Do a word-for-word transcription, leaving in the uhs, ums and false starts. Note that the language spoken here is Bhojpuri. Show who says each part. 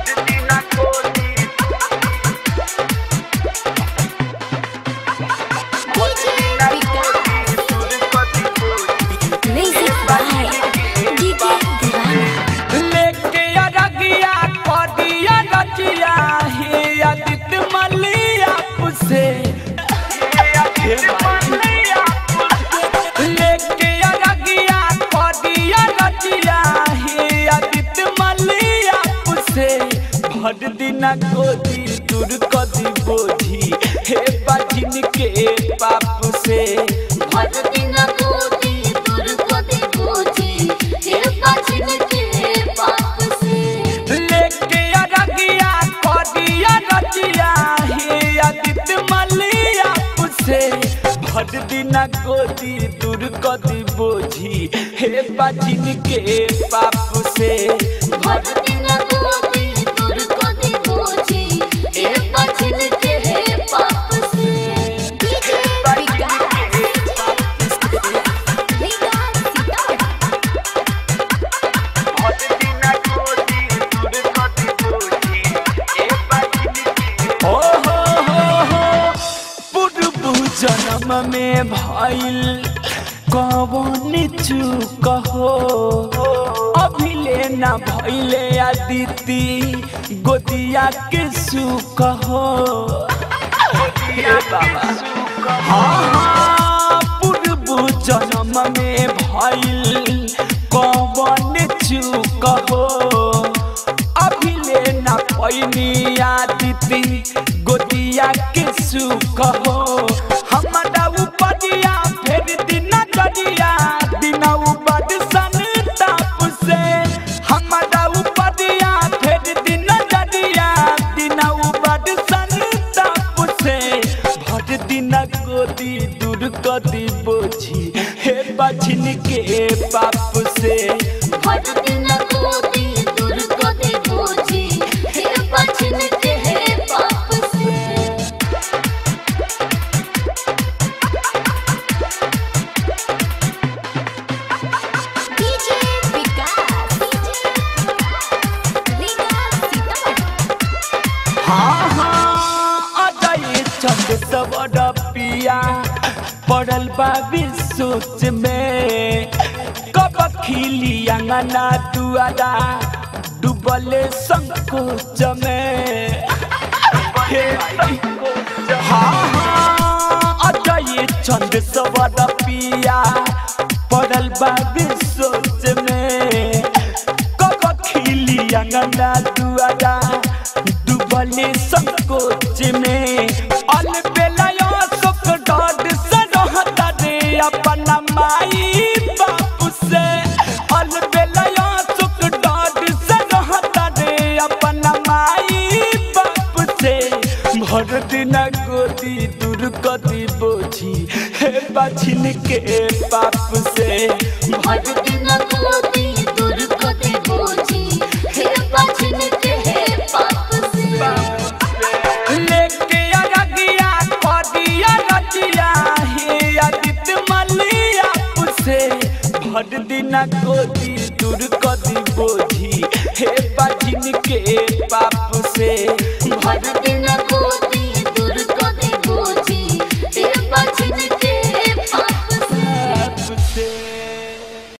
Speaker 1: भर दिना गोदी दूर कदी बोझी हे बाजिन के पाप से
Speaker 2: भर दिना गोदी दूर कदी बोझी हे बाजिन के पाप से
Speaker 1: लेके अरगिया कदिया रजिया हे आदित मलिया से भर दिना गोदी दूर कदी बोझी हे बाजिन के पाप से
Speaker 2: भर दिना गोदी दूर कदी बोझी हे बाजिन के पाप से
Speaker 1: जन्म में भइल कौन चूक हो अभी लेना भइले आदिति गोदिया के सुख हो हाँ पूर्व जन्म में भइल कौन चूक हो अभी लेना पैनी आदिति गोदिया के सुख हो हमारा उपरिया फिर दिन जरिया दिन उपद सन ताप से हमारा उपरिया फिर दिन जरिया दिन उपद सन ताप से भर दिन गोदी दूर कदी बोझी हे बाजिन के पाप से
Speaker 2: भर दिन गोदी दूर कदी बोझी हे बाजिन के पाप से
Speaker 1: हाँ हाँ अजय चंद सब पिया पड़ल बाबी सोच में कब खिली अंगना दुआरा डूबले संकोच में हाँ हाँ अजय चंद सब पिया पड़ल बाबी सोच में कब खिली अंगना दुआरा डूबले संकोच में अलबेला सुख डॉड से रहता रे अपना माई बाप से अलबेला सुख डॉड से रहता रे अपना माई बाप से भर दिन गोदी दूर कदी बोझी हे बाजिन के पाप से
Speaker 2: भर दिन गोदी दूर कदी बोझी हे बाजिन के पाप से
Speaker 1: लेके अरगिया कदिया रजिया हे आदित मलिया से भर दिना गोदी दूर कदी बोझी हे बाजिन के पाप से
Speaker 2: भर दिन